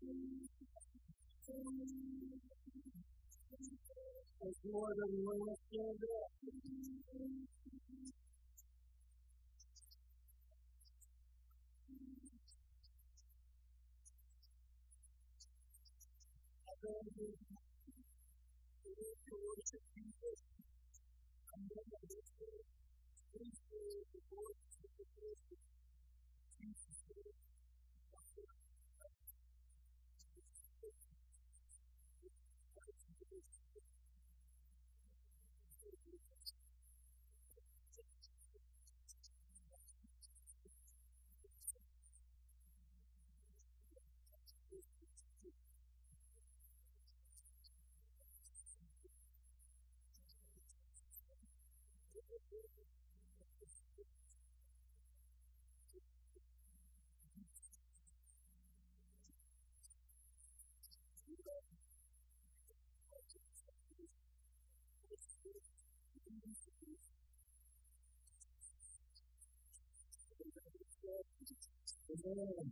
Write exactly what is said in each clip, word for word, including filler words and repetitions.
As Lord and Lord, stand up. To worship Jesus, and then I just say, please pray the Lord to the person. Jesus, Lord. Amen.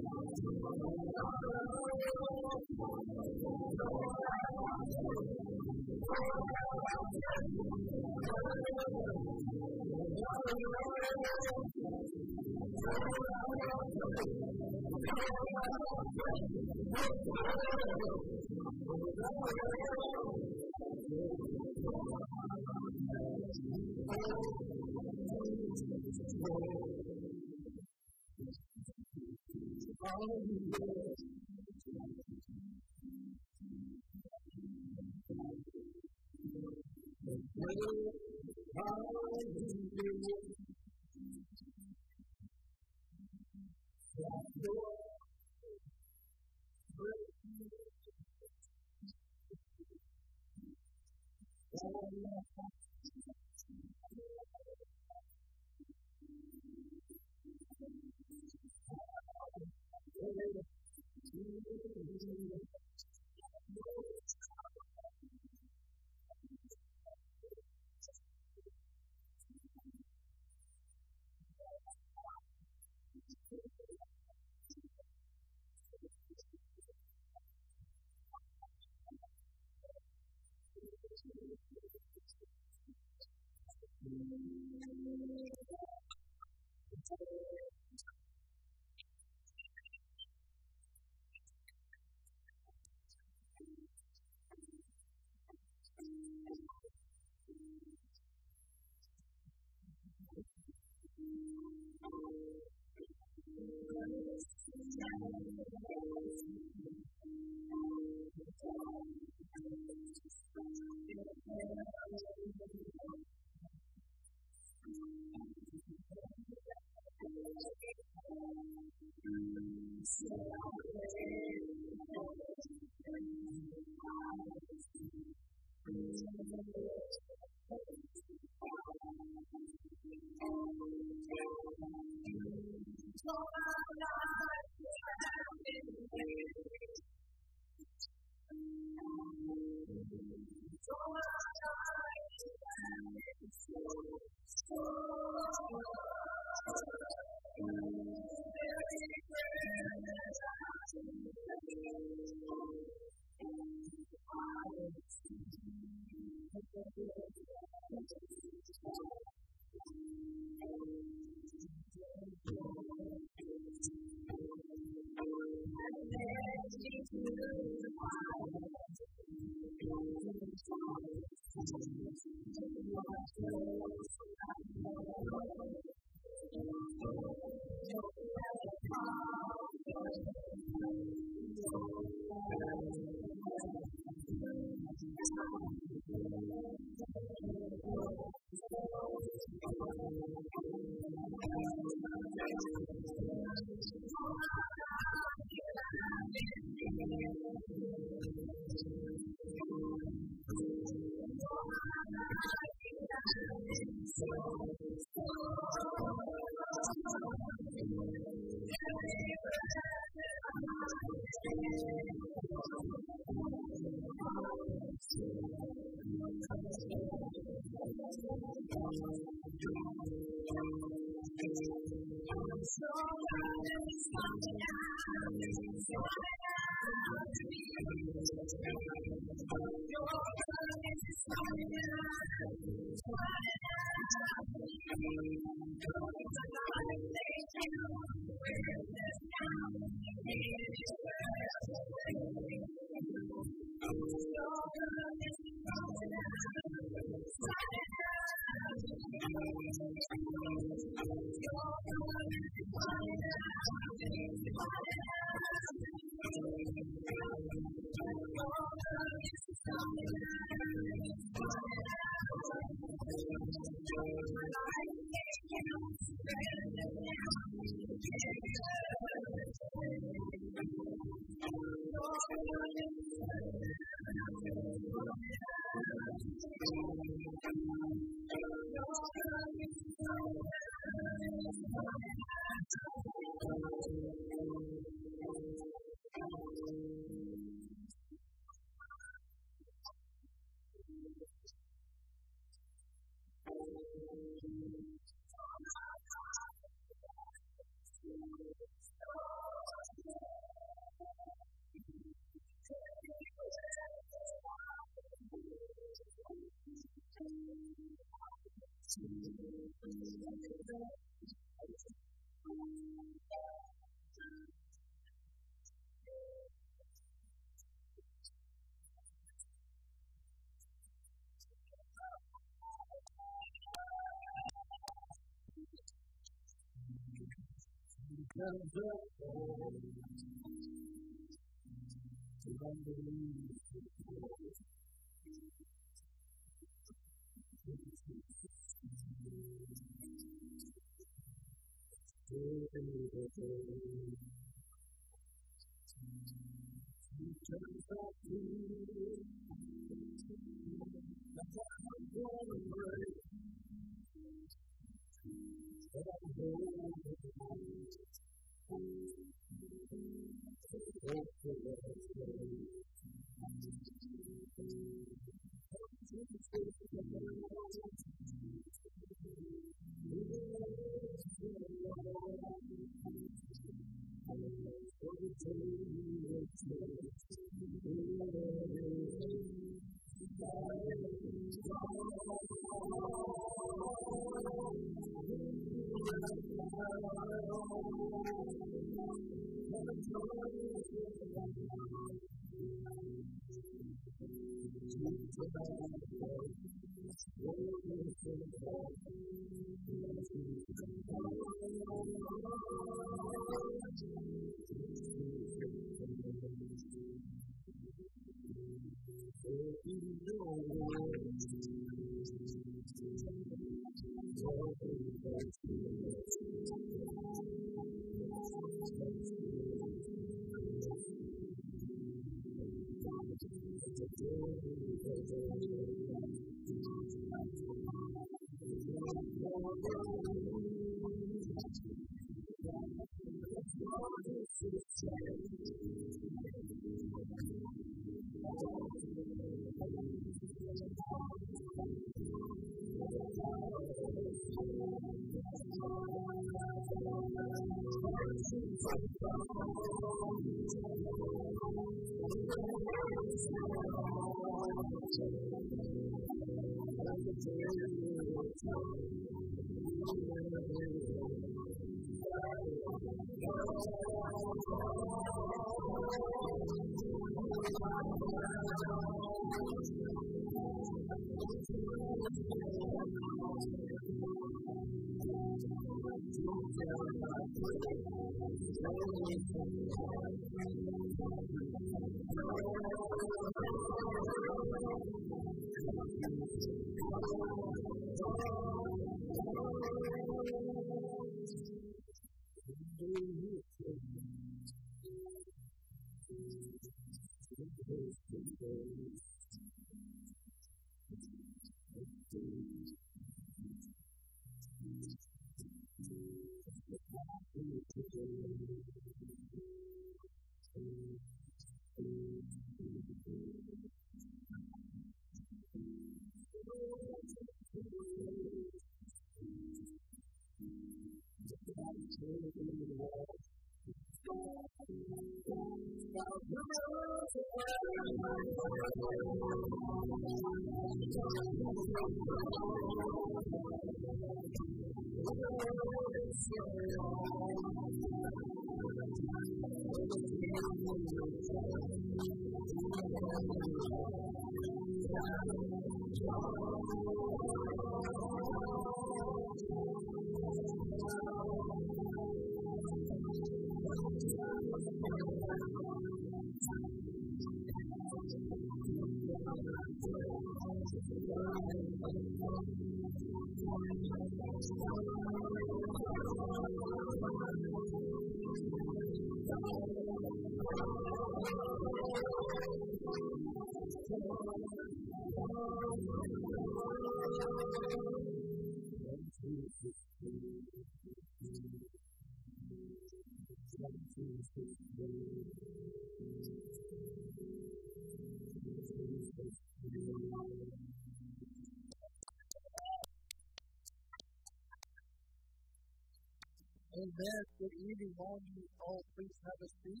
Amen. Good evening, all you all. Please have a seat.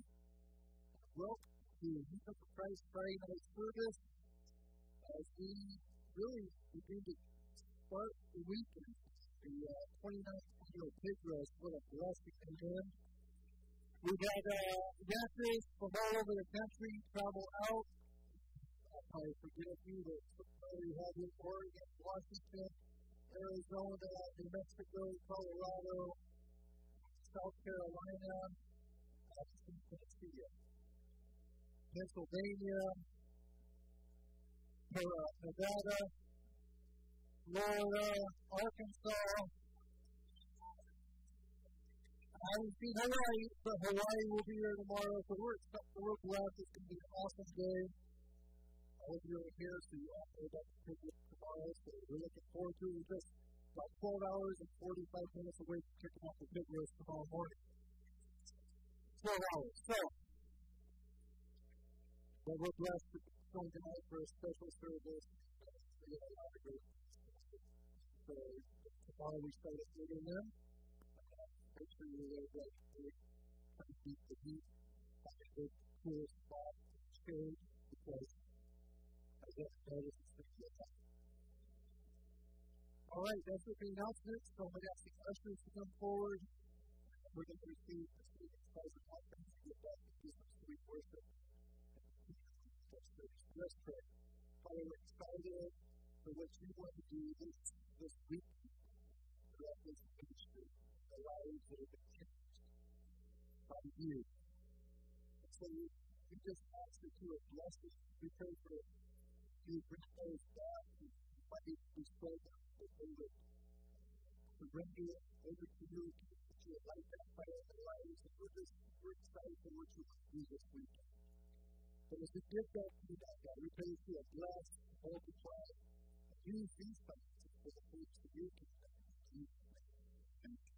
Welcome to Youth of Christ Friday night service. As we really begin to start the weekend, the uh, twenty-ninth annual Pig Roast, what a blessing to him. We've had uh, dancers from all over the country travel out. I'll probably forget a few that we had in Oregon, Washington, Arizona, New Mexico, Colorado, South Carolina, Tennessee, Pennsylvania, Nevada, Florida, Arkansas. I haven't seen Hawaii, but Hawaii will be here tomorrow, so we're, we're glad it's going to be an awesome day. I hope you're here, so you all know about the picnic tomorrow, so we're looking forward to it. We're just about twelve hours and forty-five minutes away from kicking off the pig roast tomorrow morning. twelve hours. So, well, we're blessed to join tonight for a special service. We have a lot of great things. So, tomorrow we start at eight a.m. Make sure you're there that day. Kind of beat the heat. Find a good, cool spot to shade because I guess notice it's going to get hot. All right, that's it for the announcements. So I'm going to ask the ushers to come forward. We're going to receive the students' pleasure conference to get back to do some sweet worship. Let's pray. Father, we're excited for what you want to do this, this week throughout this ministry. The lives that have been changed by you. And so we, we just ask that you would bless us. We pray for you to bring those back who might be struggling, that they would surrender over to you, that you would light that fire in their lives. And we're just we're excited for what you want to do this weekend. But as we give that to you, God, we pray that you would bless, multiply, and use these finances for the fruits of your kingdom. Thank you.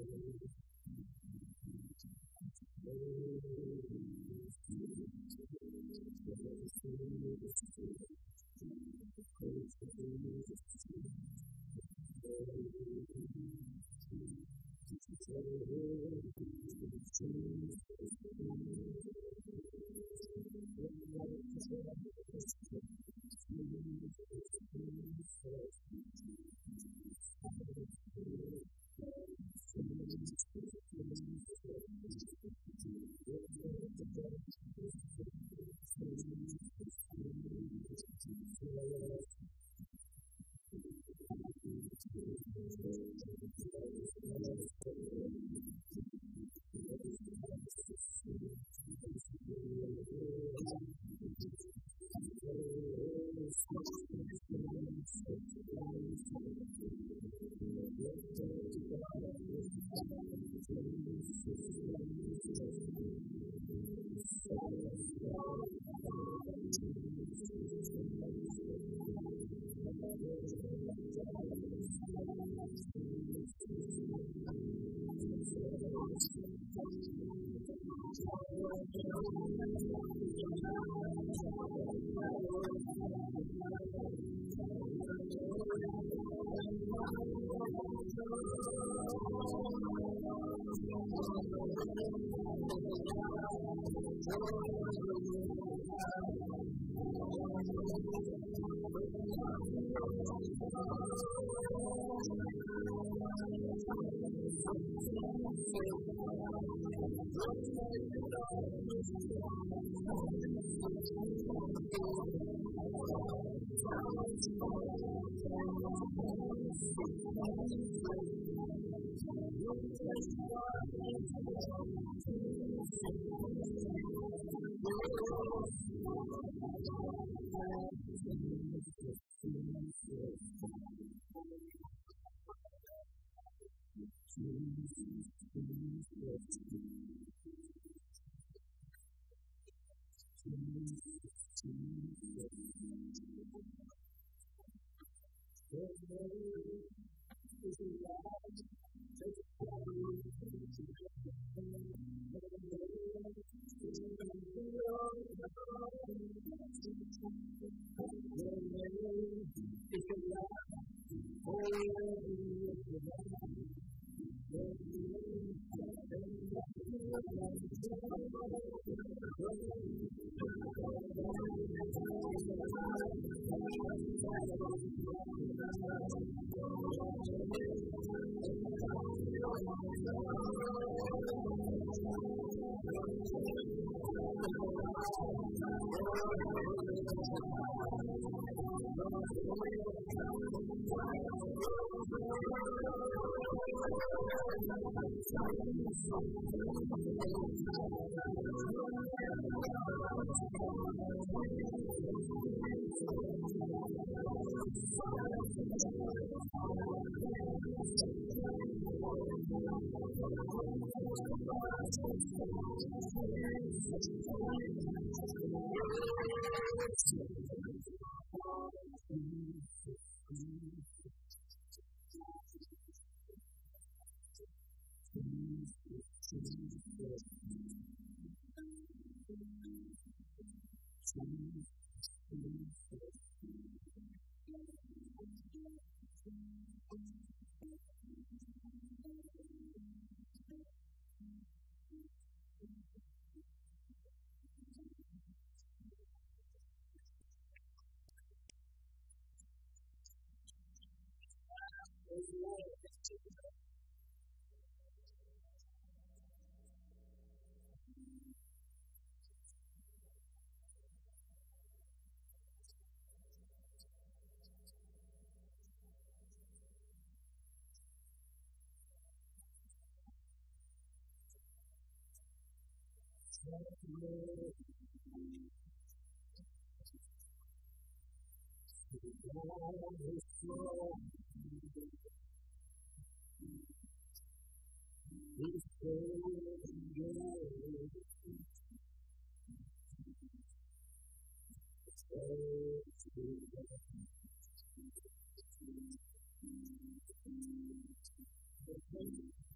Thank you.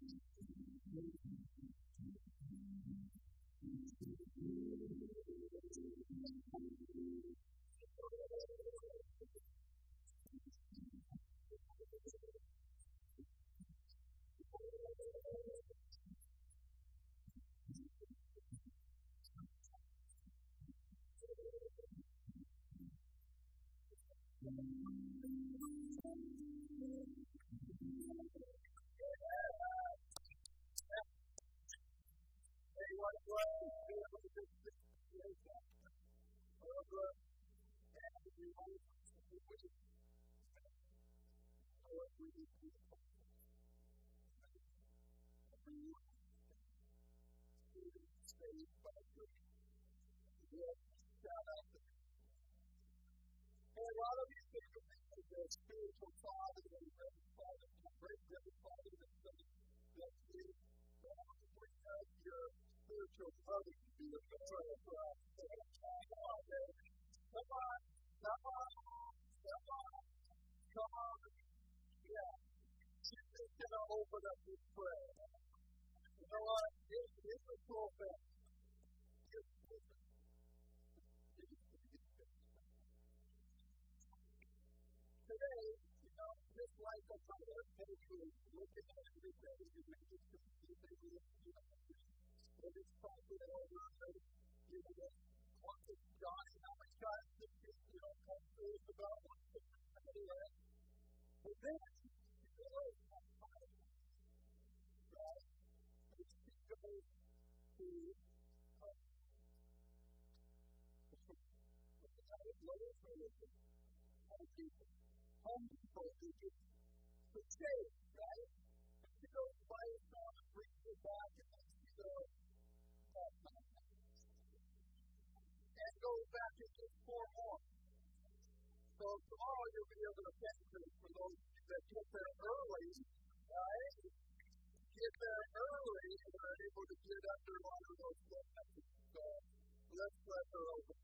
Spiritual father and grandfather, great grandfather that said that you bring out your spiritual mother to be a better for us. Come on, baby. Come on. Come on. Come on. Come on. Yeah. She's just going to open up this prayer. You know what? Here's, here's the cool thing. Here's the cool thing. Today, you know, just like a mother, maybe you're looking at every day, you may just see they look, you know, they're just talking over, you know, what is God, how much God is just, you know, come through about what's the anyway. But then, you realize that time, right, is unspeakable to us. What's the kind of love for religion? Home people. Home people who just to save, right? She goes by herself and brings her back and then she goes back and goes back and gets four more. So tomorrow you'll be able to thank her for those that get there early, right? Get there early and are able to get under one of those blessings. So let's let her open.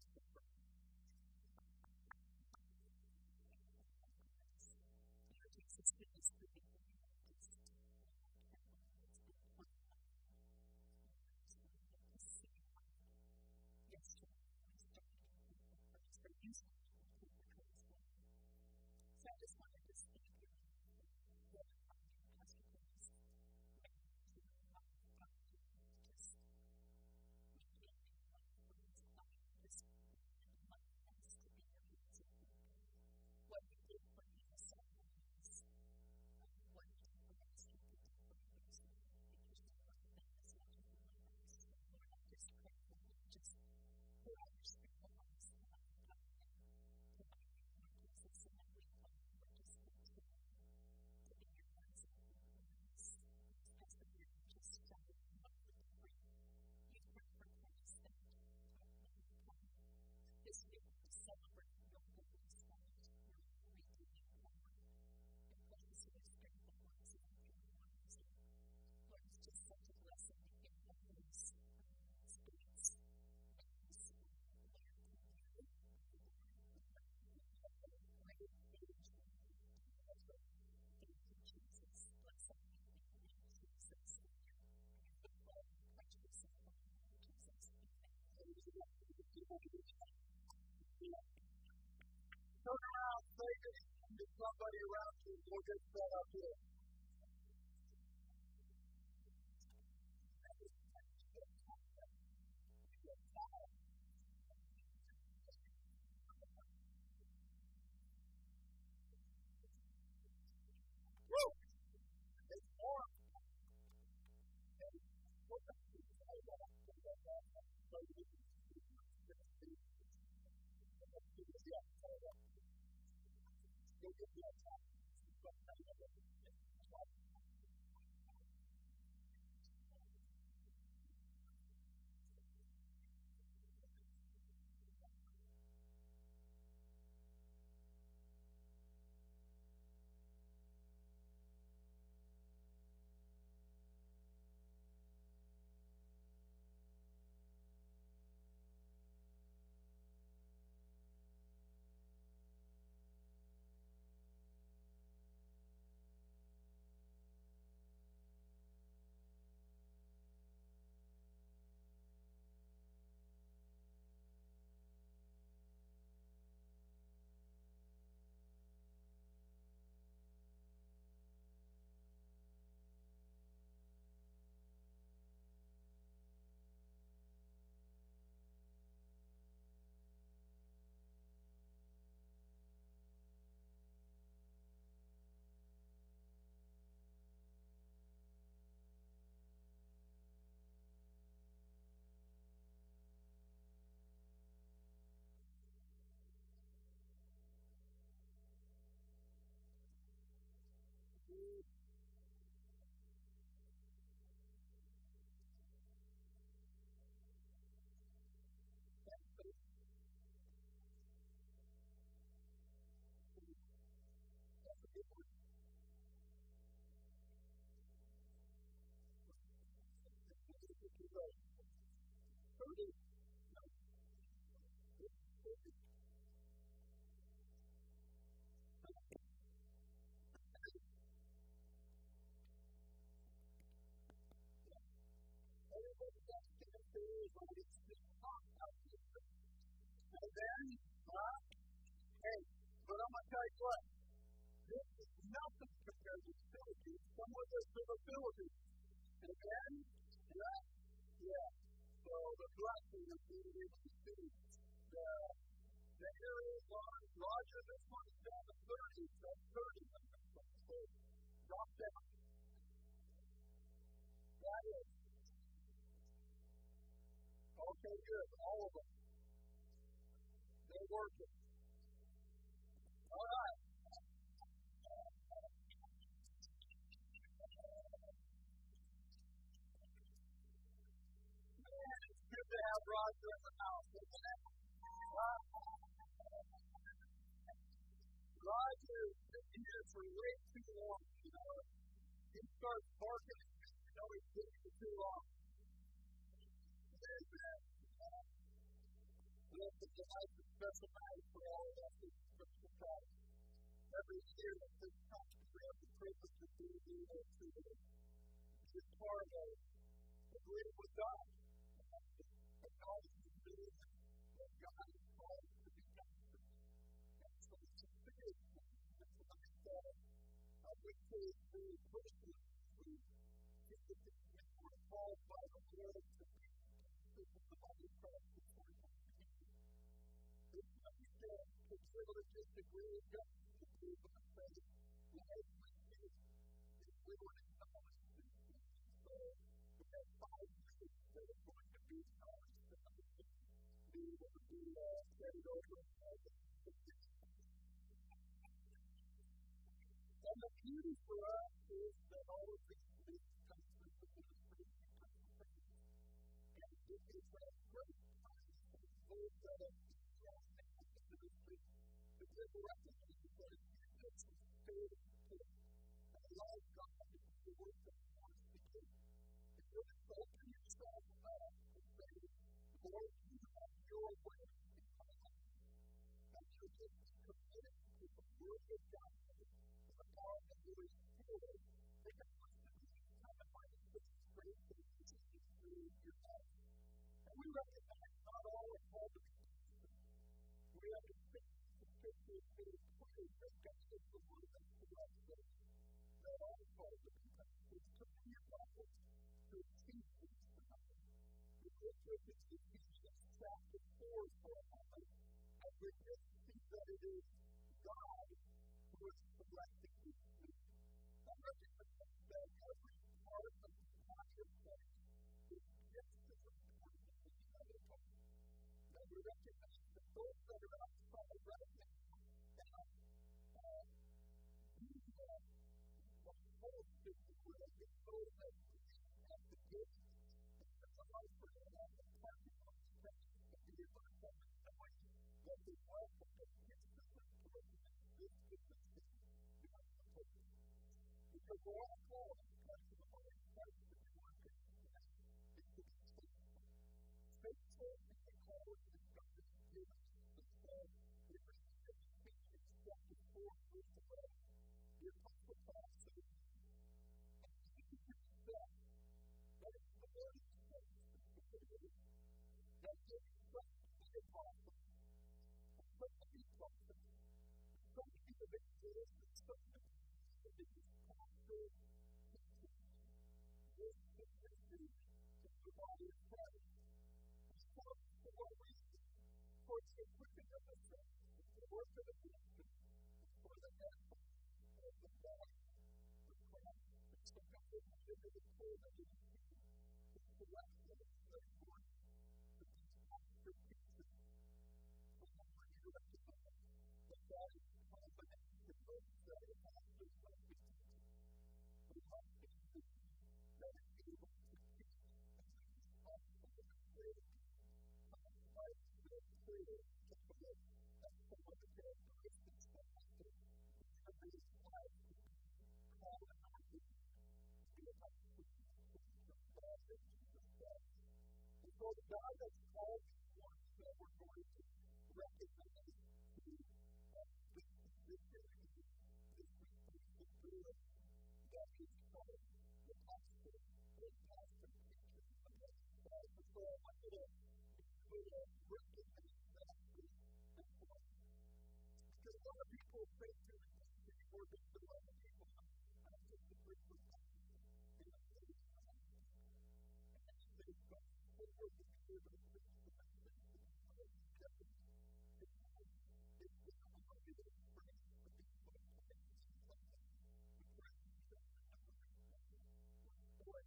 Turn around, say to somebody around you, we'll get set up here. Woo! It's warm. Hey, but I'm going to tell you what, this is nothing compared to Philippines. Some of us are the Philippines. And then, yeah, yeah. So the blessing of being able to see the, the area of Roger, this one is down to thirty, so thirty of them. So drop down. That is. Okay, good. All of them. They're working. All right. Man, it's good to have Roger in the house, isn't it? Roger has been here for way too long, you know. He starts barking, you know he's been here too long. Amen. Listen, tonight's a special night for all of us as Christian Christ. Every year at this time, we have the privilege of being able to be part of agreeing with God. And God is the being that God is called to be pastors. And so it's a big thing. It's like that. I would say very personally, we get the things that we're called by the Lord to be pastors of the body of Christ before we come to Him. It's not that the privilege is to agree with God to be able to say, Lord, my faith is willing and knowledge to be. So we have five years that are going to be knowledge to be able to be uh, carried over as a and the beauty for us is that all of these things come through the ministry of faith. And it is a great time for those that have been strong in the ministry to live recognize that it is a faith gift. And allow God to do the work that He wants to do. And you have to open yourself up and say, Lord, you have your way in my life. And you just be committed to the Word of God. God and Holy Spirit, they can want to be kind of like this great thing that you can do in your life. And we recognize not all are called to be pastors. We understand the scripture is very clear that God is the one that corrects us. That all are called to be pastors. To be your Bible, to teach us tonight. We look with it in Ephesians chapter four for a moment, and we just see that it is God who is selecting these things. I recognize that every part of the body of Christ is just as important as any other part. And we recognize that those that are outside right now have uh, these uh, the whole system where they can know that at the gate and the life for them at the parking lot and be able to come and knowing that the welcome that gives them the person this different thing behind the purpose. Because we're all called to come to the body of Christ to do one thing, and that is to be faithful. Faithful is the call that God has given us. The call is in Ephesians chapter four, verse eleven. The Apostle Paul says, and he himself, that is the Lord himself, that gave some to be apostles, and some to be prophets, some to be evangelists, and some to be pastors, teachers. This is the ministry of the body of Christ. It's for, for what reason? For the equipping of the saints, the work of the ministry, for the gospel of the body of Christ. It's the gospel of the Lord that is here. It's the last of the Lord to be pastor teachers. For the Lord you recognize that God is confident in those that are pastors must be teachers. We must be teachers that are able to teach and to be responsible for the creative life of the creative to promote. That's some of the characteristics that have to be inspired So the God has called these ones that we're going to recognize to uh, this position, this responsibility that is called the pastor, the pastor teacher of the God. And so I want you to, you to recognize that this this one. Because a lot of people think to the word that a lot of people have just a great perspective. And I think it's not. And they've got forward to be able to preach the message to the people of the shepherd. It's not. It's just not going to be able to preach the people of the shepherd. The praise of the shepherd. Boy,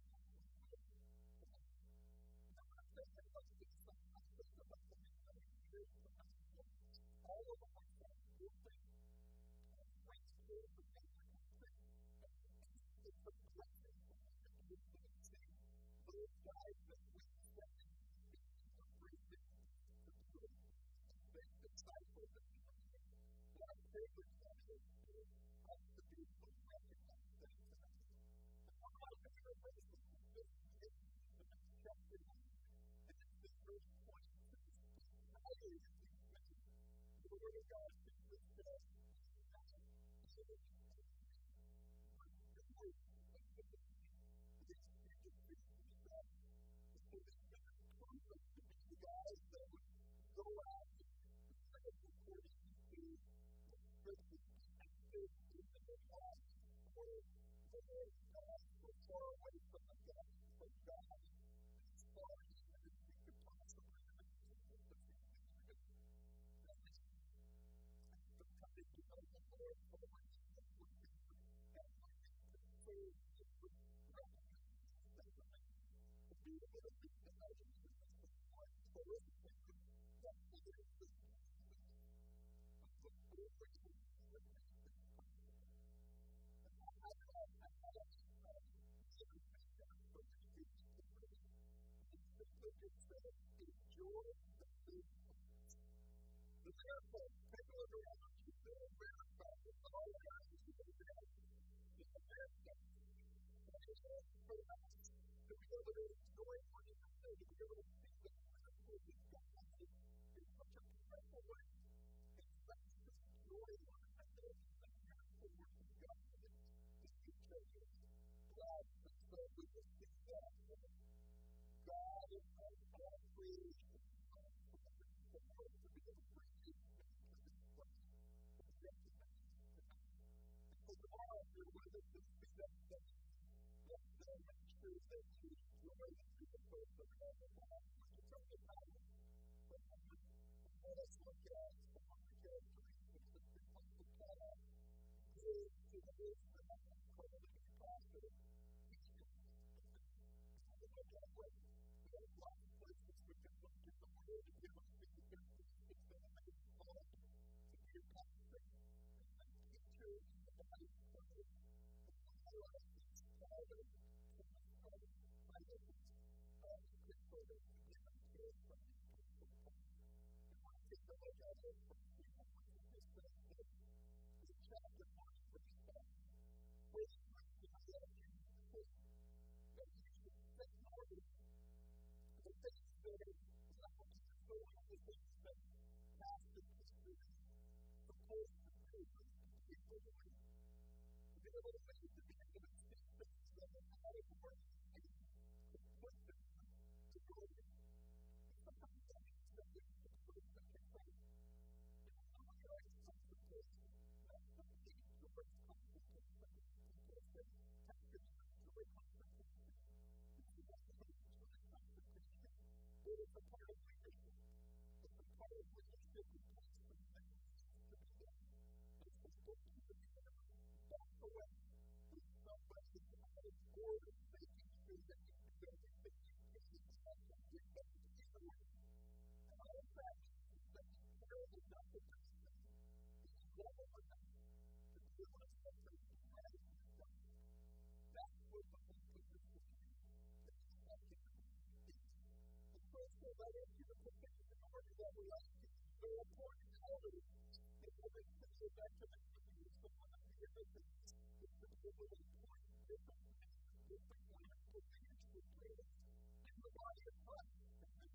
now I'm saying that like this, I'm saying about the next years, all of our friends will think Christ will be able to think. It's a blessing for us to be able to see those guys that we set in the preaching to do it. They disciple the church. Our favorite Sunday is us to be able to recognize that tonight. I'm not going to erase this. This is the next chapter. And it's the first point. How do you think the Word of God simply says, the guys that would go out and according to what Scripture expected in their lives, or their lives were far away from the God, from God, as far as we could possibly imagine. Sometimes you know the Lord always has what you do, and when you control it with recognize to be able to be the others in the support. So it's a thing that we do with the Lord is and I had a I had a certain thing for the students to read. And simply it said, enjoy the food. The therefore, take a look around what you said, where it's about it, but all the guys who go down, it's a bad thing. And it's all for us to be able to enjoy one another, to be able to see the wonderful that God has in such a beautiful way. And let's just enjoy one another and the beautiful work of God in each other. Glad that we will see that. God is all creation. The world to be able to bring you into this place. So tomorrow, if you're with us, just be that day. Let's uh, make sure that you enjoy the beautiful of God and God, which is on the power. But let us look at some of the characteristics of the Apostle Paul. Good to the wisdom of the called to be pastor. Look at what we have lots of places we can look at the word and give us the characteristics that make Paul to be a pastor. And the teacher in the body of Christ. I like this father to the father. I like this uh, good photo to demonstrate from the Apostle Paul. And I take a look at it from the point of this that in chapter one, verse five, where he brings the idea that you should take notice of the things that are lacking in the soul, the things that pastor teachers supposed to do with people doing. To be able to make it, to be able to see things that are out of order and to put them to order. And sometimes that means that we have to put it back in place. And some of our expectations, that's the key to our expectations. People say, pastor, enjoy confrontation. It's the best way to enjoy confrontation. It is a part of leadership. It's a part of leadership in place for things to be done. It's supposed to be done. That's the way. With somebody out of order, making sure that you do everything you can to try to get back to the order. And all of that is that you care enough about them. You love them enough to be able to separate the right and the wrong. That's what the whole purpose of you is. That's what the is. And so it's so that if you put things in order that we like, it's so important to order. It's a big thing to back to the community of someone at the end of it. It's a little important, different things, different ways to manage the prayer in the body of Christ. And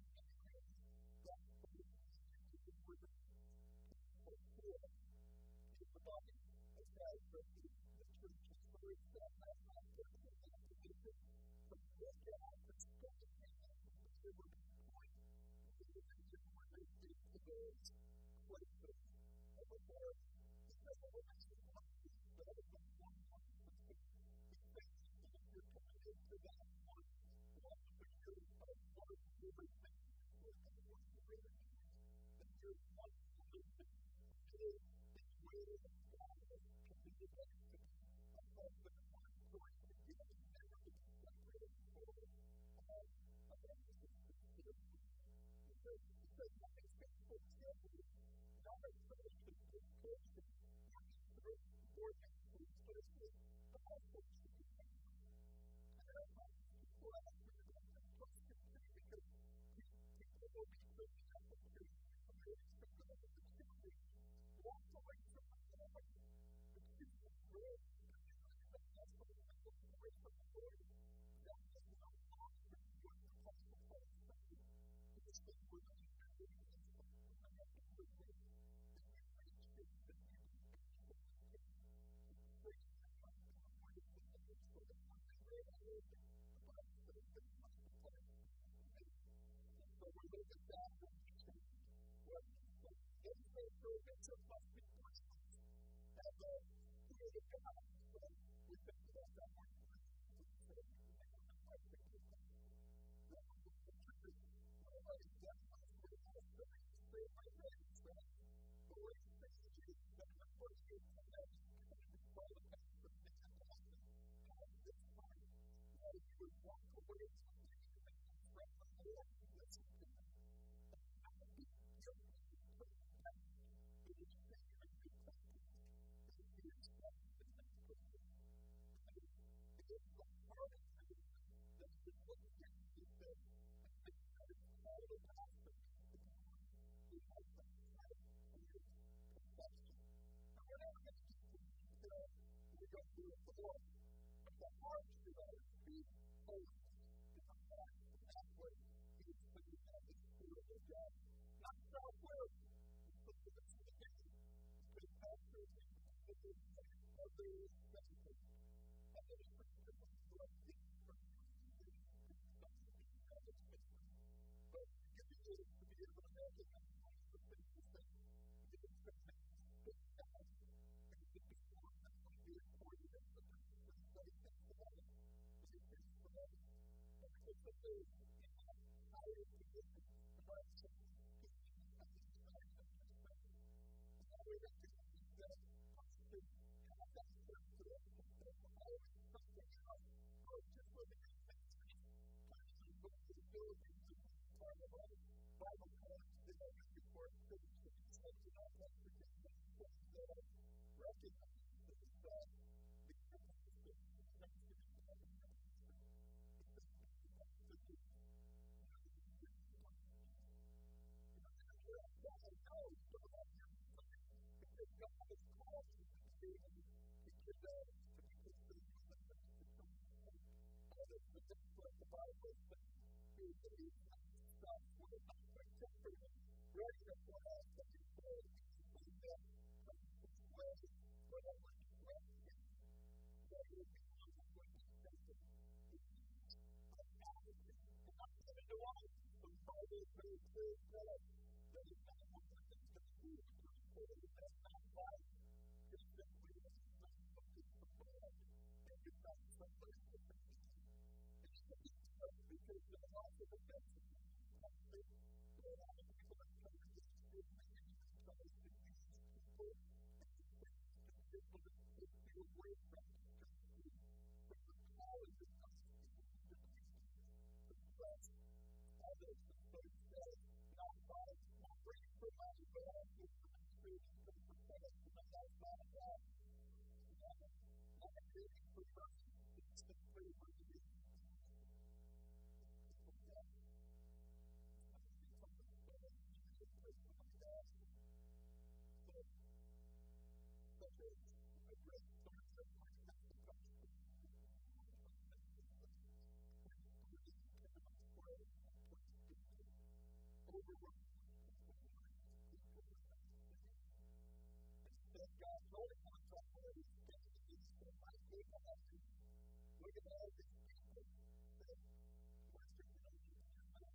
words that have not put in that position to look at the second hand that would point to the region where they speak to those places. And before, because of the reason why we started with one one percent, we think that if you're committed to that one, one figure of one everything with the one everything, then you're one solution. It is where God has committed us to be a husband and wife joined together, never to be separated for all of our existence. Because, because my faithful children, not a fellowship with person, or through more than through person, but also through the family. And I find people ask me about this question too, because people will be looking at the truth from the perspective of the children. Walk away from the family, the kids will grow, and they learn that that's what they look away from the Lord. That is no longer what the Apostle Paul is saying. He is saying we're not married in this way. We're not married in this way. And we reach this that we do actually take to bring that up to the point of the Lord so that when they grow old, the Bible says they multiply. And so we look at that and we change what in the province of must be Christians as a word of God. So we think about that word Christians and say, I think it's that was the picture of our examples where it has to be say my name says, the way you say it is that the first year today can be qualified for the example of this time. That you would walk away from the commitment from the Lord who listen to you. And that would be just it is taken a good practice. It is practice in that person. It is the heart of the that is what the Bible says. And I think that is all the aspects of the Lord. We have that type of perfection. Now, we're not going to get into detail when we go through it more, but the heart should always be holy in the heart. And that's what he is saying as the Spirit of God. Not self-will. Because that's the beginning. Because after we consider others benefit, others benefit from the Lord, these persons who do not be others benefit. But you can do it to be able to imagine that one of the things is that you can expect that you sit down and you can be more than what you important and the person who studies things about it, but it is for them. And because of those in higher positions, the Bible says, we recognize that positive has access to it, and always something else, or just living in the street, times of responsibility to be part of our Bible college that I went before I finished the instruction on that particular study that I recognize that is that the campus is the next to the campus of the street. It's the next to the campus of God knows about your life because God has called you to be able to give that to people who use the things to come to others. But that's what the Bible says. You believe that stuff will not protect you. Ready to put out what you say, you believe that this way, whatever you want to get, that will be one of what you say to a attitude. And I'm going to watch the Bible very clear that that is not what we're going to do. That's not right. It's simply that it's not something to bad. And it's not something to bad. It's because there's lots of offenses. There are a lot of people that come to this group and try to use people and to people that take you away from the from the quality of the to bless others and folks that not by not bringing for money, but also for the spirit and for the prophetic. But that's not about not not begging for money. It's simply what it is. People get I think something about it. It's a place like that. But such as a great source of my message of overworked. That God told him one time that he was going to do so. I gave him Look at all these people that Western countries have.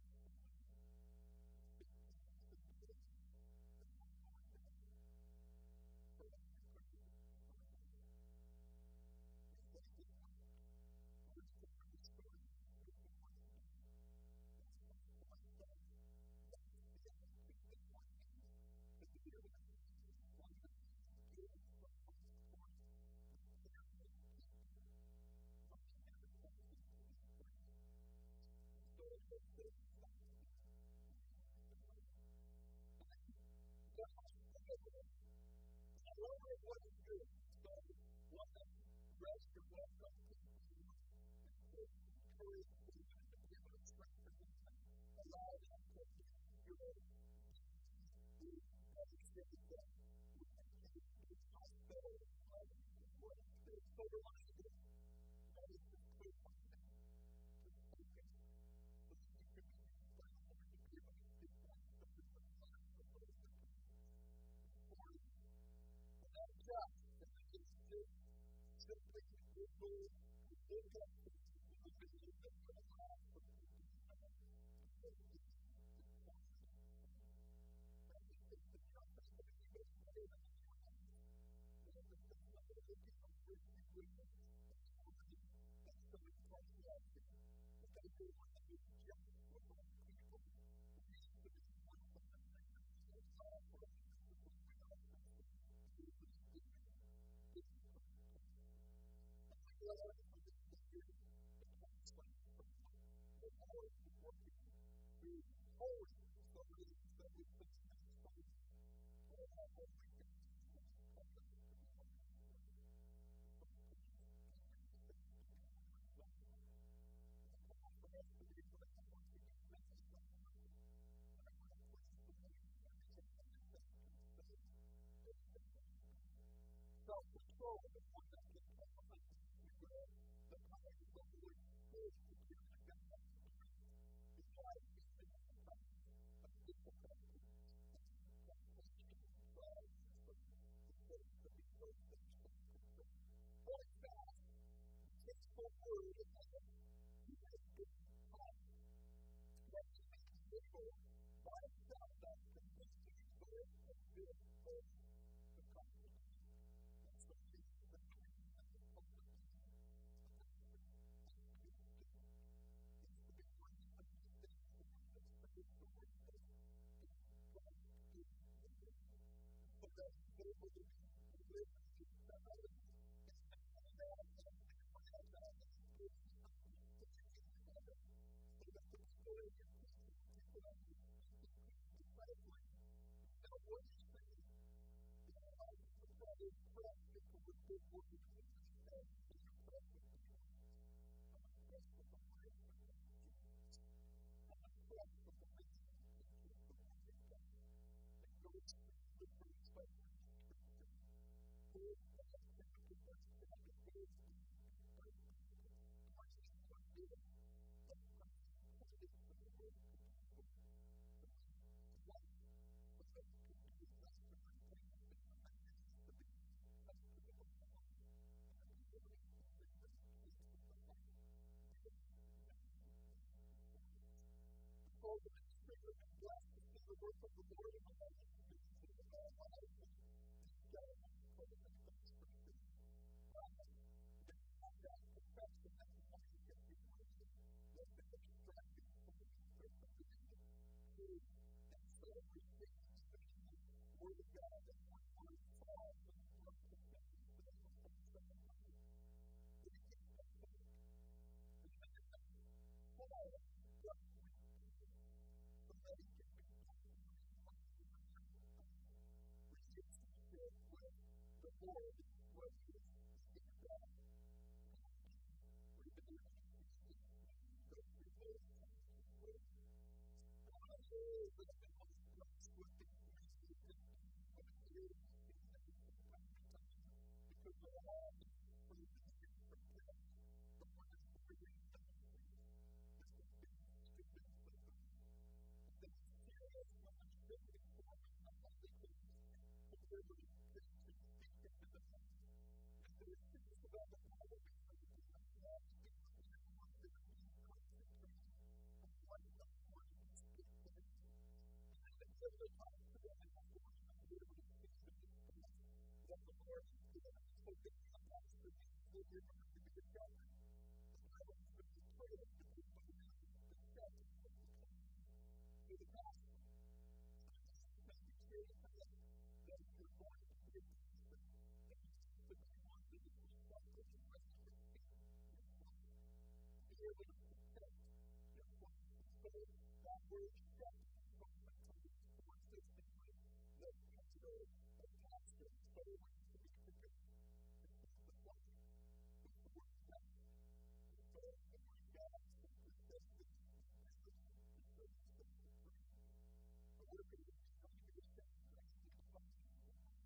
Self-control is one that can help us to the power of the Holy Spirit to give to God. It's why we think about a people practice. What fast, faithful word of God, you have been taught. What is able by itself that can be used for it and build for the country. That's what it is. The country has a public you're going to be a shepherd. The Bible is very clear that we believe the shepherd of the kingdom. So the gospel making sure that that you're going to be a Christian, that you put you on to the perspective and restoration of your life. Be able to protect your life. So that word shepherd is from the four sixty-three that pastor a pastor is so ready to be protected. It's the flock with the word God. So the word God is the protected message. It's the message of prayer. But we're going to be trying to get that grace to the body of the Lord.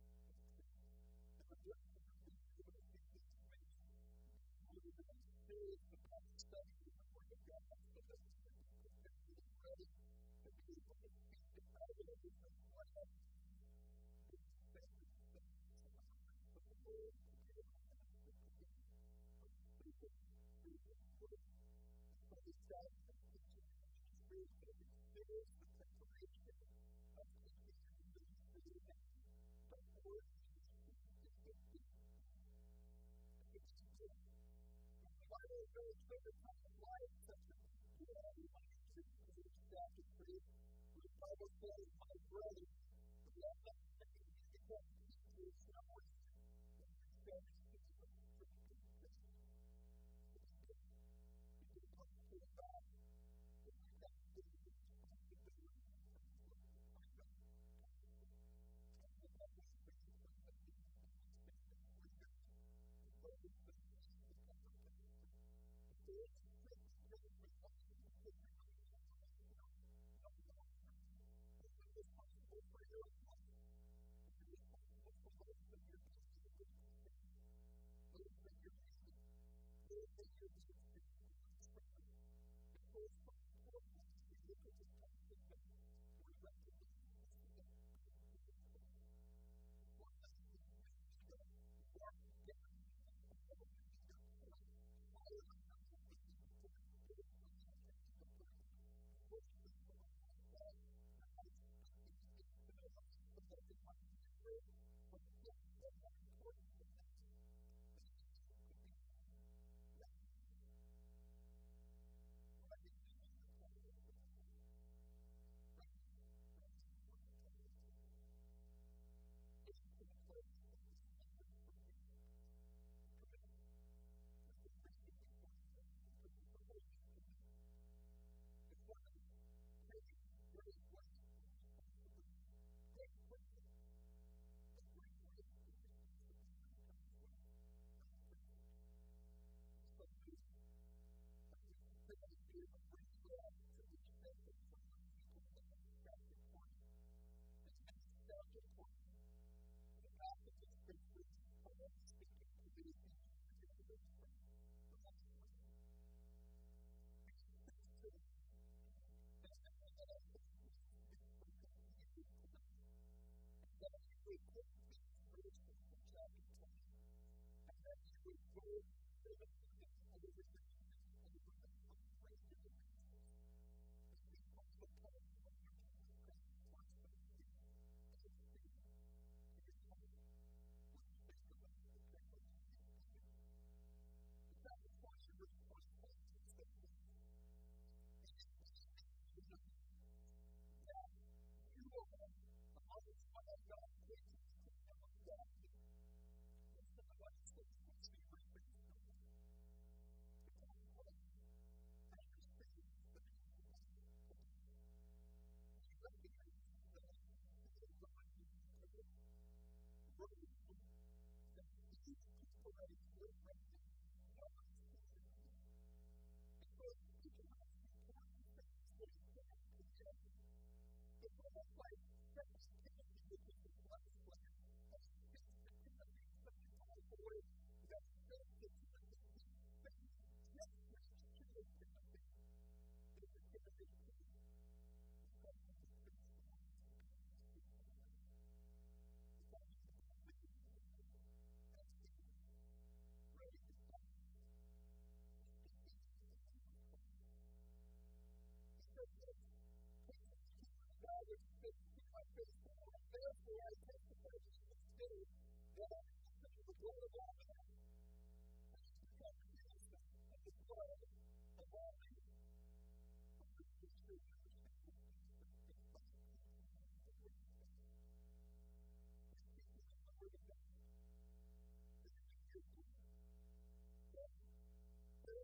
And the blessing of being able to see this grace, we're going to be serious about studying the word of God so that we can be protected and ready to be able to speak it out in a different way. This is the message of the Lord to be able to ask the king of people through this word. So this God is the teaching of the Spirit that considers the preparation of teaching and ministry and the word is the fifty. It's good. The Bible is very clear that time of life such as yeah, we want to choose chapter three, where the Bible says, my brother, let us take it to God to his salvation. And we stand in the for peace. It's good. We can come to God. And we got to do the responsibility of the Lord. I know. And the Bible is very clear that we need to stand in freedom. The Bible is very clear that we can come to God. If there is a great spirit with us, we can take it to the Lord. No, no, no. It's responsible for your life. It's responsible for those that you're going to be with. Those that you're leading. Those that you're leading. It's responsible. It's responsible for us to look at the text of God. We're going to be with them. We're going to be with them. We're getting them. We're going to be with them. All of them are going to be with them. We're going to be with them. We're going to be with them.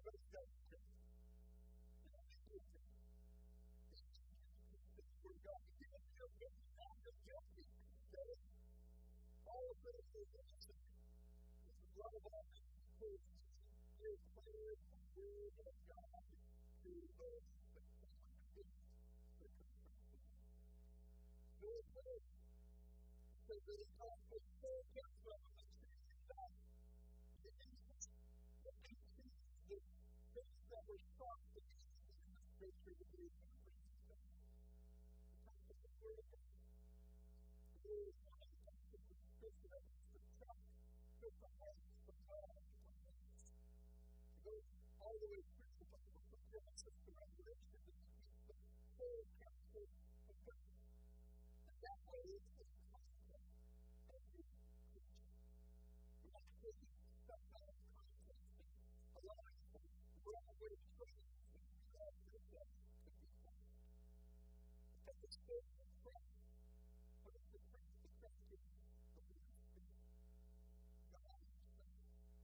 everybody's got a gift. And I think it's the Word of God. You can't be a gift now, you're guilty. Okay? All of this is innocent. It's the love of all men. It's clear the Word of God to those that want to be the Christian. Your Word says that it comes with full counsel of understanding that the innocent, the innocent, the things that were sought to be in the Scripture to be in the Christian. It comes with the Word of God. The Word of God comes with the Scripture that is the trust, with the heart, the God, the hands. It goes all the way through the Bible from Genesis to Revelation to speak the full counsel of God. And that way it's the constant every Christian. We're not taking stuff out of context and allowing some wrong way of putting it to be that good that could be done. Because it's still the Christ. But it's the Christ, the Christ is the Holy Spirit. God is the Son.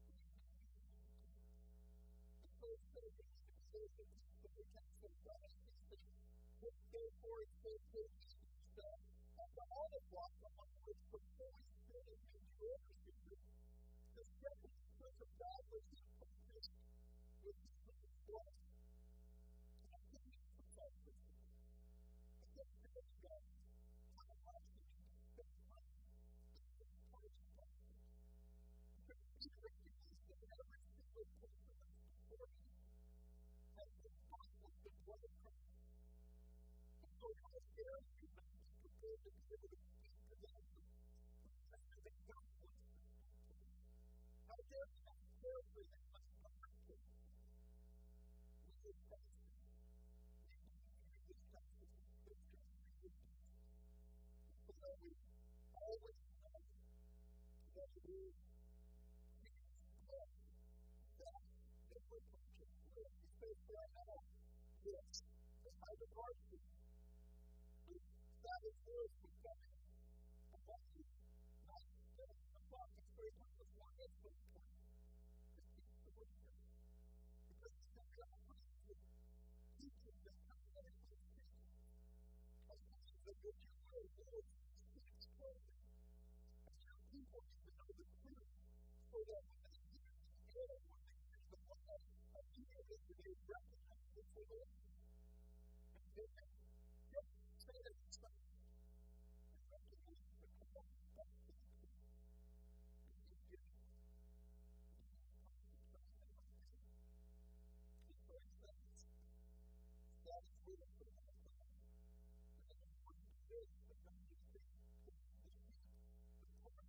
And so it's so good to say that the full counsel of God is the What therefore is so good that after all the blocks on which the Holy Spirit is in your procedure, the second Spirit of God was in practice with the Spirit of God. And I think it's the fact that I guess the Spirit of God kind of wants to be the one that is part of the process. Because he recognizes that every single person that's before him has been bought with the blood of Christ. And so how dare you not be prepared to be able to speak to them after they don't want to speak to them? How dare you not care for them as comfortable? We would trust them. We would trust them. We would trust them. We would trust them. So that we always know that it is His blood that that we're purchased with. He says right now, yes, I depart from you. That is yours to come in. I want you not to get it. I'm talking straight up with one that's so important. To keep the Word of God. Because it's not God wants to teach you that kind of understanding. As much as the good you will, the Lord is to explain it. And your people need to know the truth so that when they hear the air, when they hear the word, immediately they recognize it for the Lord. And then they just say it to something. And recognize the call back to the truth. And you get it. And you come to trust in the truth. And so it says, that is where the truth of God. And the important thing is that God is the truth, the truth, the part.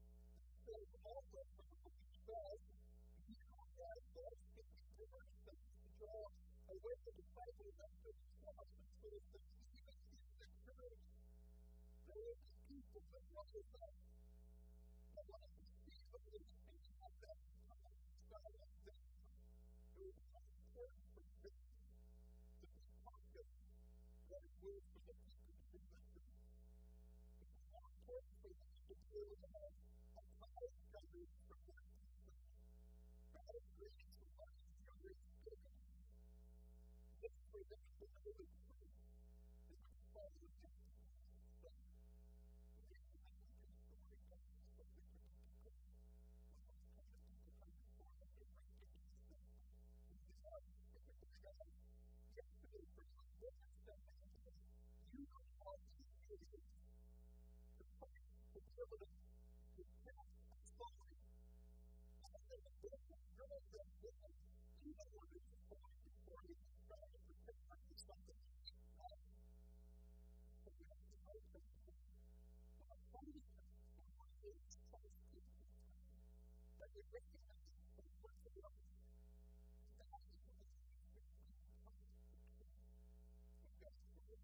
So also from the book of twelve, you know that God is giving the verse that is to draw away the disciples after the cross and so that the even in the church, there will be people that rise up that want to receive of this and have that style of thing. It was important for Christians to be conscious that it was for the people to be listening. It was more important for them to be able to have a cloud covered from their people. Rather than greetings from one another spoken. This for them to know the truth is to follow the truth. But the people that we can story comes from the people to come. When those kind of people come before them, they bring things to them. We just have to stick with the God. Yesterday, for some witness that man said, you know all these areas to fight, to be able to detect slowly. And I said, the book is really good because you know what is going before you can try to protect against something that you know. So we have to know that our fighting for what it is Christ in this time. That we recognize the work of love. That is what it is that we come to the truth of God's word.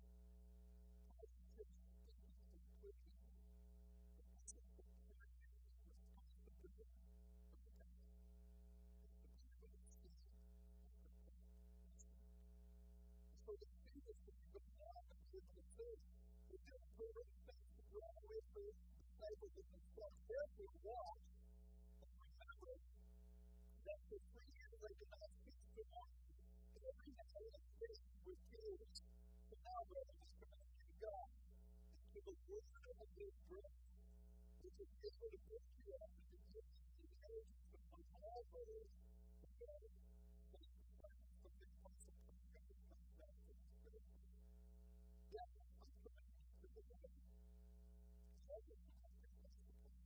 As Christians, this is the inclusion of the simple character of responsibility of the gospel. It's the people that speak of the gospel. And so the Jesus that we go down and see what it says, we just put it in things to draw away from the disciples of themselves. Therefore, watch and remember that for three years they did not cease to walk every day with kids. So now, brothers, this command you God, and to the word of this breath, which is able to lift you up and to give you the inheritance among all brothers together. So you can find from this place of God that comes back to the Spirit. Yeah, I'm coming to the Lord. Second, I'm coming to the Lord.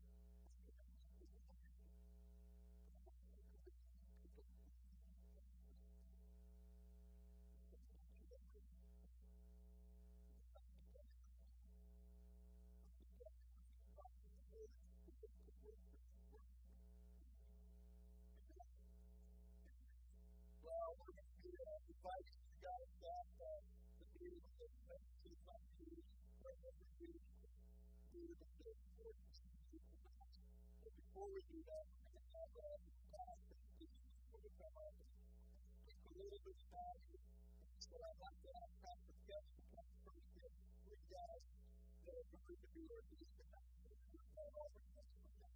Well, we're going to be uh, inviting you guys back uh, to be able to messages on you, pray every week, do the important But before we do that, we're going to have uh, the class that is going to come up and speak a little bit about you. So I'd like to have Pastor Kevin to come first and three guys that are going to be our leaders tonight. That already has some of that.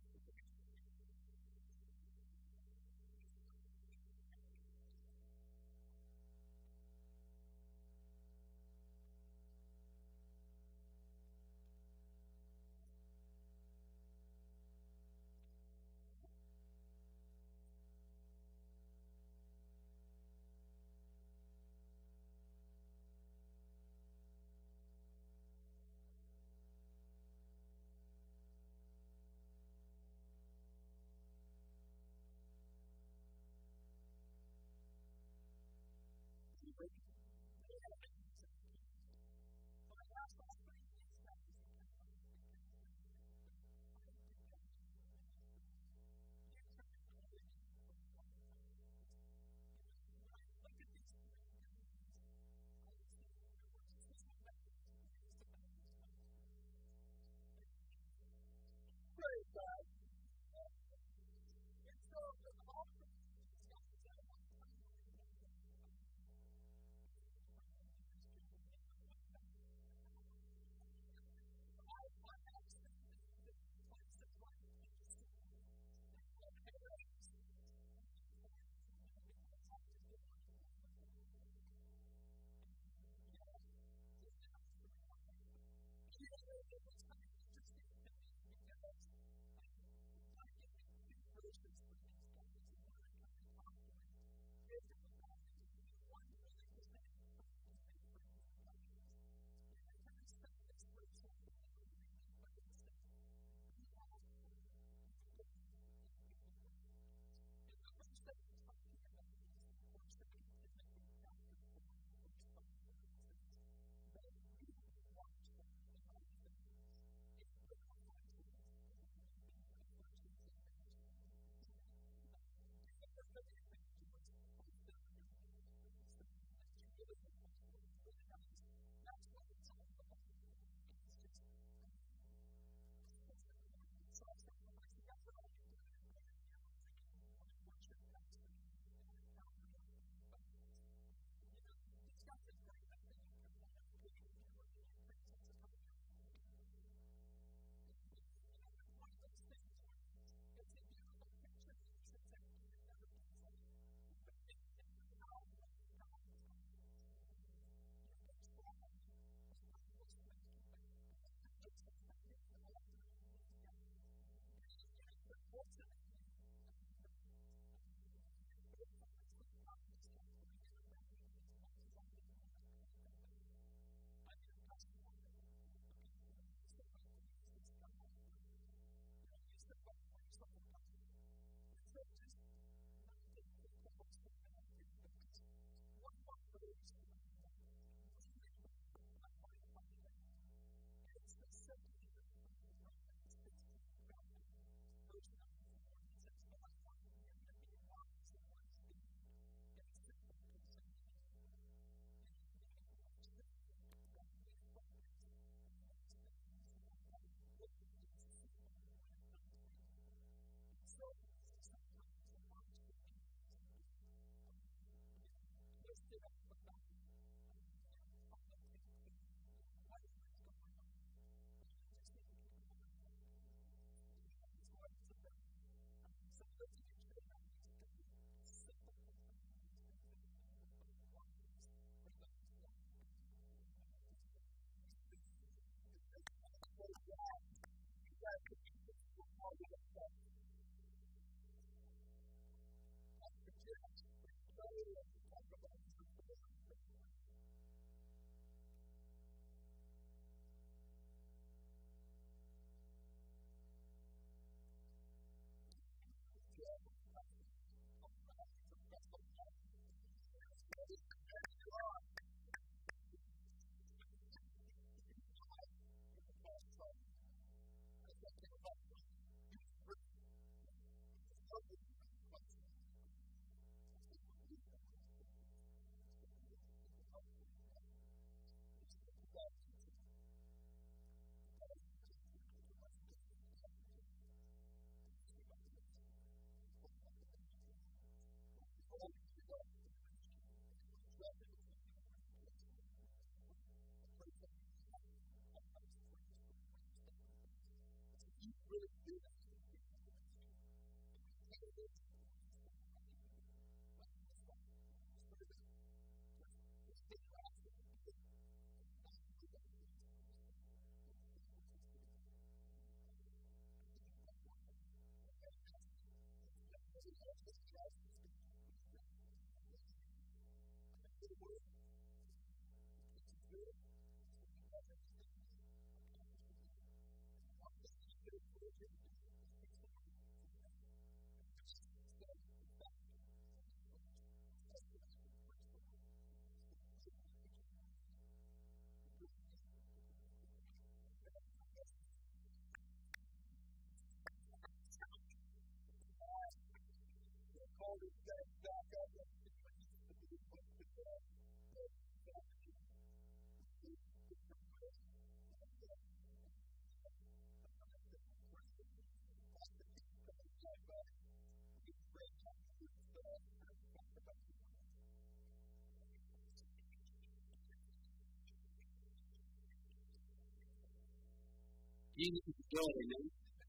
Jesus is good, amen.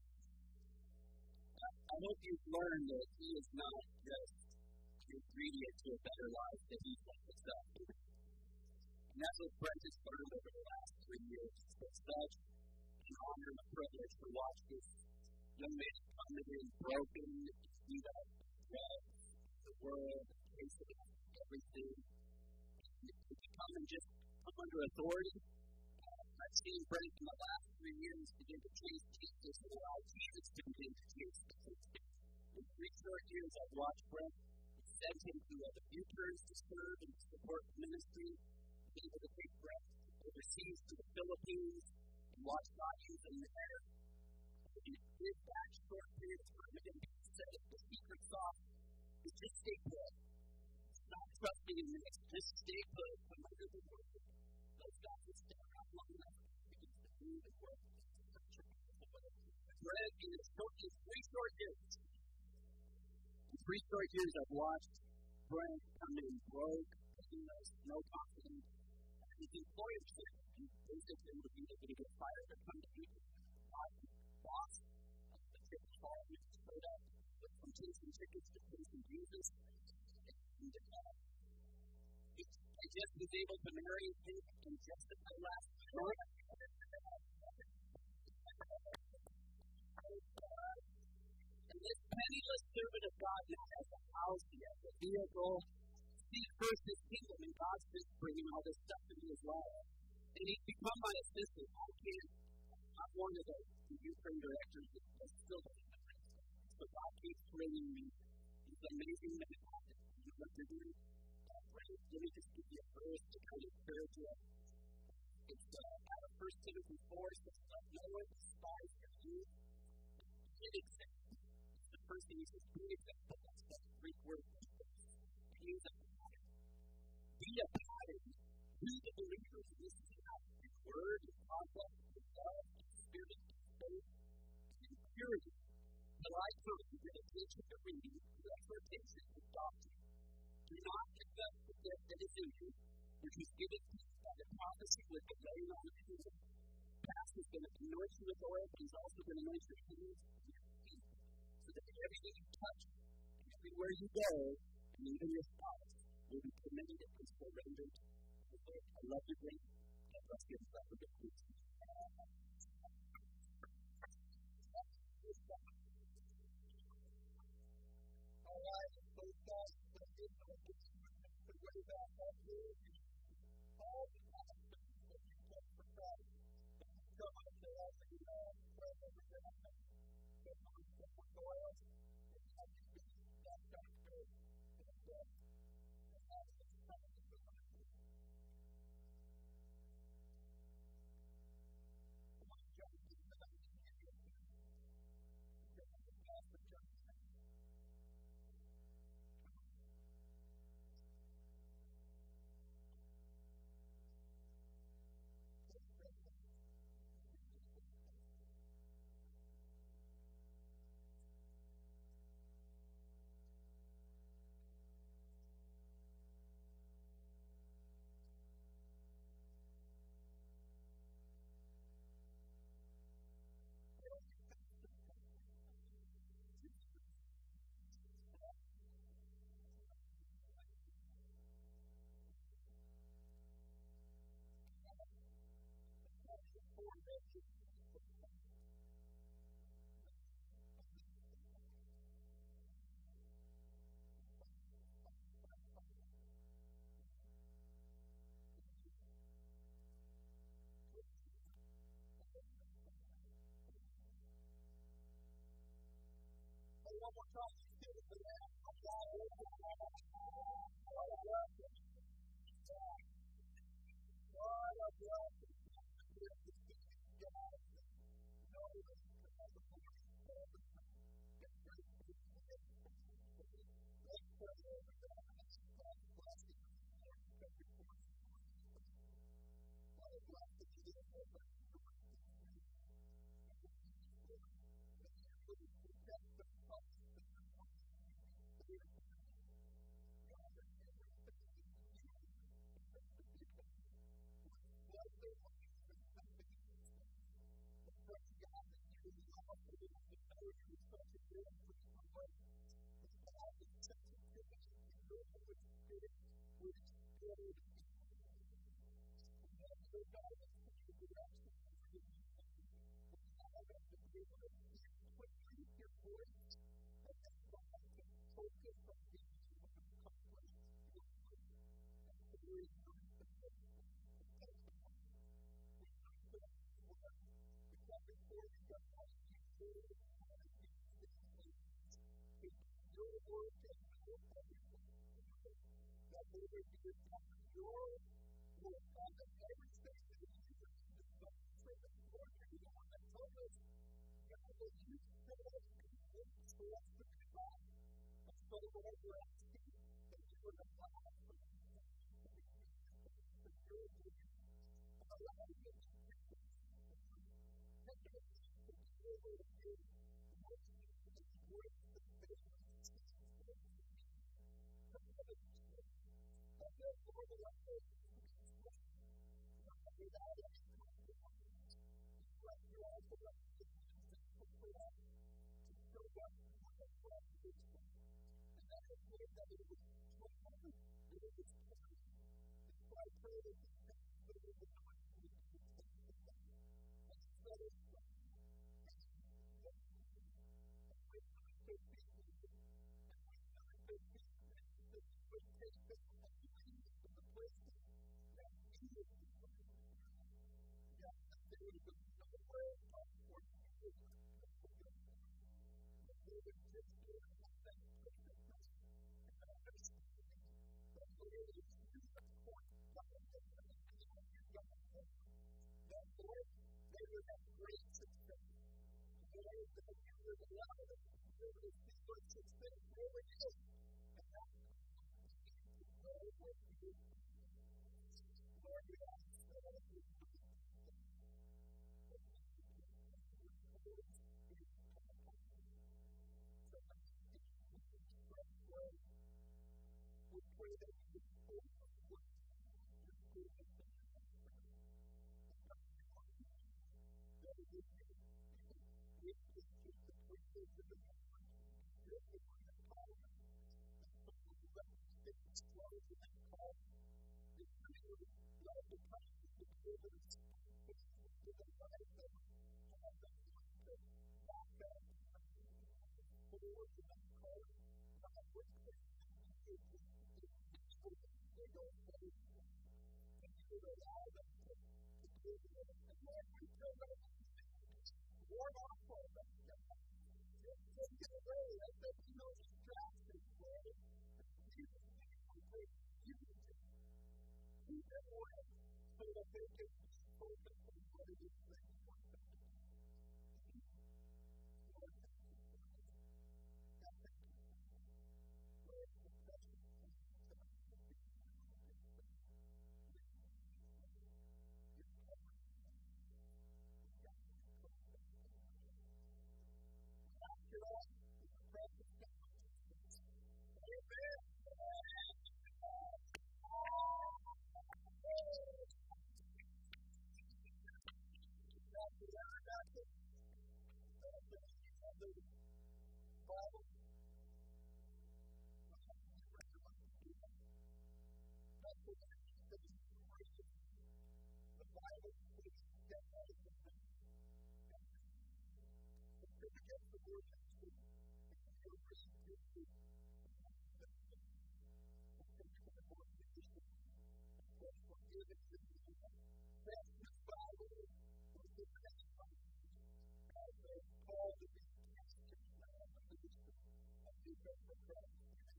I hope you've learned that He is not just the ingredient to a better life, that He's like Himself. And that's what Brent has learned over the last three years. It's such an honor and a privilege to watch this young man come in broken, beat up, drugs, the world, taste of everything. And to come and just come under authority. I've seen Brent in the last three years begin to chase Jesus and allow Jesus to begin to chase Jesus. In three short years, I've watched Brent send him to other futures to serve and support the ministry, able to take Brent overseas to the Philippines and watch God use him there. And in that short period of time, again, he said the secret sauce is just stay put. Stop trusting in this. Just stay put. Come under the word. Those guys will stay around long enough because the food and work is such a beautiful way. Brent, in his three short years, in three short years, I've watched Brent come in broke, penniless, no confidence. His employer said, and basically would be able to get fired or come to meet his boss. The church bar, he showed up with some chasing tickets to praising Jesus. And uh, I just was able to marry him in just at my last month. And this penniless servant of God now has a house, he has a vehicle. Seek first His kingdom, and God's just bringing all this stuff to me as well. And he's become my assistant. I can't, I'm one of the, the youth train directors that still doesn't know this. So God keeps bringing me these amazing men. You know what they're doing? Uh, let me just give you a verse to kind of encourage you. It's uh, out of First Timothy four, it says, let no one despise your youth. Be accepted. The first thing he says, be accepted. That's the Greek word. Be accepted. Be a pattern to the believers. This is how the word, the concept, the love, the spirit, the faith, and purity. The light come, the attention to reading, the exhortation, the doctrine. Do not neglect the gift that is in you, which was given to you by the prophecy with the laying on of hands. Pastor is going to anoint you with oil, but he's also going to anoint your hands and your feet, so that everything you touch, and everywhere you go, and even your spouse, will be committed and surrendered to the Lord. I love you, great. God bless you. Have a good week. All right, so guys, let's get about that word is all the aspects that you take for Christ. If you come up to us and you uh, pray every day, that we're different oils, and have you been that kind of faith in death, and have this kind of ability. I want to jump into the next video. Because I'm the pastor, John. One more time, you feel it for that. I'm glad we're going to have a lot of love. A lot of love. We're just going to get out of this. Know that the other morning, whatever, get great peace. Let's pray over that. God's blessing on the Lord. Every portion of our life. What a blessing it is over the Lord. And you really protect the heart. they go forward. And you would allow them to, to do it. And Lord, we pray right now, ward off all that stuff. Just take it away. Let there be no distractions, Lord. In Jesus' name, we pray you to keep them away so that they can be focused on what it is that you want them to do. Lord, thank you for that. God, thank you for that. Lord, the precious things that I have been doing. You're covering me. You've got me covered. Ask it all in the precious name of Jesus. Amen. That's the other doctor. That's the other Bible. That's the one that is created. The Bible is that that is the thing. If you get the word of truth, if you read your truth, that's the thing. That's the word of truth. That's what you're going to do. That's the Bible. That's the best Bible. As they call to be Christians now, and the Christians, and you get the Christ.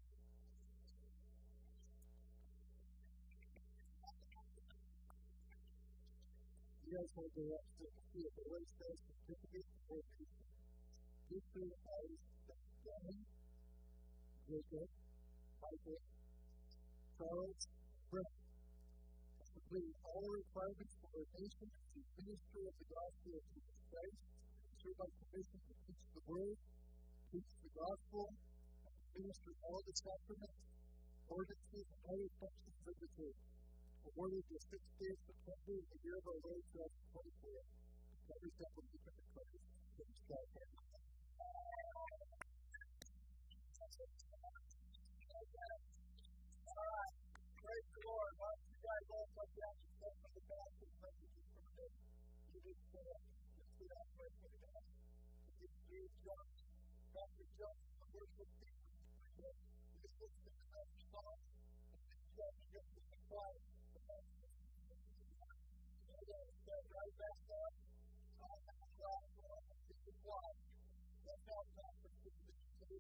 You guys want to go up to see if the Lord says certificate or patient. This is always the Danny, Jacob, Michael, Charles, Brett. Completing all requirements for ordination to minister of the gospel of Jesus Christ, serve on commission to teach the word, teach the gospel, and minister all the sacraments, ordinances, and other functions of the church. Awarded the sixth day of September in the year of our Lord two thousand twenty-four. Every step of the different Christ. Praise God. Alright. Praise the Lord. Why don't you guys all come down and step from the back and pray with you for a minute? You just sit up. Just sit up. Pray for the guys. It's Dave Jones. Doctor Jones, the worship team. You just listen to the next song. And then you guys can get to the choir. Right back up. I'm going to try to go up and get the choir. That's how it's not for you to do.